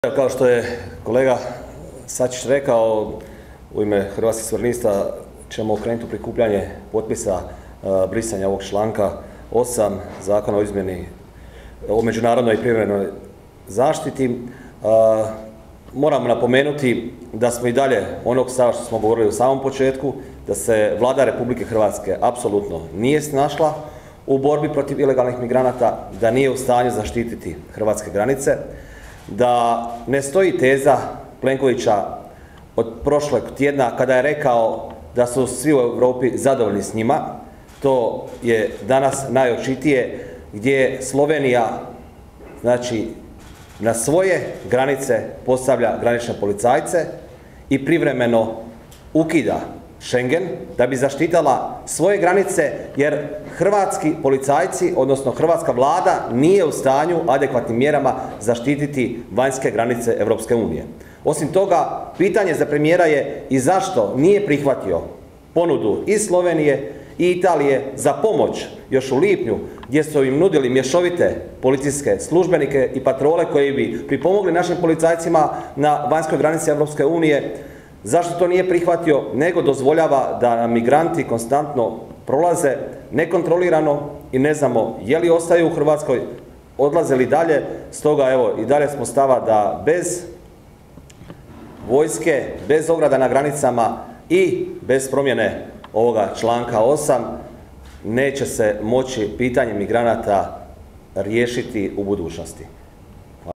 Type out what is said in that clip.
Kao što je kolega Sačić rekao, u ime Hrvatskih suverenista ćemo krenuti u prikupljanje potpisa brisanja ovog članka 8 Zakona o izmjeni o međunarodnoj i privremenoj zaštiti. Moramo napomenuti da smo i dalje onog stava što smo govorili u samom početku, da se Vlada Republike Hrvatske apsolutno nije snašla u borbi protiv ilegalnih migranata, da nije u stanju zaštititi hrvatske granice, da ne stoji teza Plenkovića od prošlog tjedna kada je rekao da su svi u Europi zadovoljni s njima. To je danas najočitije, gdje Slovenija na svoje granice postavlja granične policajce i privremeno ukida Schengen da bi zaštitila svoje granice, jer hrvatski policajci, odnosno hrvatska Vlada, nije u stanju adekvatnim mjerama zaštititi vanjske granice Europske unije. Osim toga, pitanje za premijera je i zašto nije prihvatio ponudu i Slovenije i Italije za pomoć još u lipnju, gdje su im nudili mješovite policijske službenike i patrole koji bi pripomogli našim policajcima na vanjskoj granici Europske unije. Zašto to nije prihvatio, nego dozvoljava da migranti konstantno prolaze nekontrolirano i ne znamo je li ostaju u Hrvatskoj, odlaze li dalje. Stoga evo i dalje smo stava da bez vojske, bez ograda na granicama i bez promjene ovoga članka 8 neće se moći pitanje migranata riješiti u budućnosti.